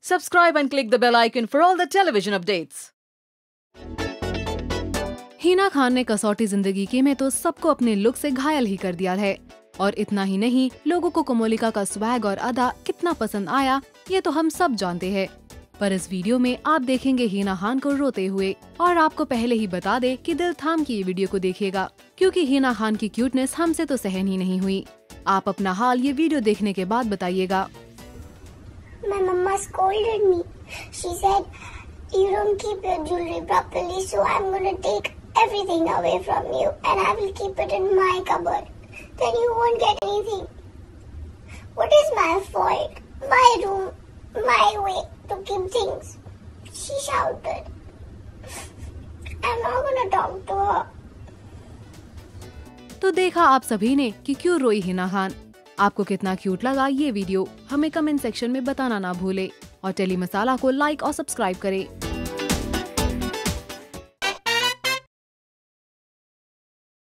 Subscribe and click the bell icon for all the television updates. Hina Khan ने कसौटी जिंदगी की में तो सबको अपने लुक से घायल ही कर दिया है। और इतना ही नहीं, लोगों को कोमोलिका का स्वैग और अदा कितना पसंद आया ये तो हम सब जानते हैं। पर इस वीडियो में आप देखेंगे हिना खान को रोते हुए। और आपको पहले ही बता दे कि दिल थाम के ये वीडियो को देखिएगा, क्योंकि हिना खान की क्यूटनेस हमसे तो सहन ही नहीं हुई। आप अपना हाल ये वीडियो देखने के बाद बताइएगा। My mama scolded me. She said, "You don't keep your jewelry properly, so I'm gonna take everything away from you, and I will keep it in my cupboard. Then you won't get anything. What is my fault? My room, my way to keep things." She shouted. I'm not gonna talk to her. तो देखा आप सभी ने कि क्यों रोई हिना खान। आपको कितना क्यूट लगा ये वीडियो हमें कमेंट सेक्शन में बताना ना भूले और टेली मसाला को लाइक और सब्सक्राइब करें।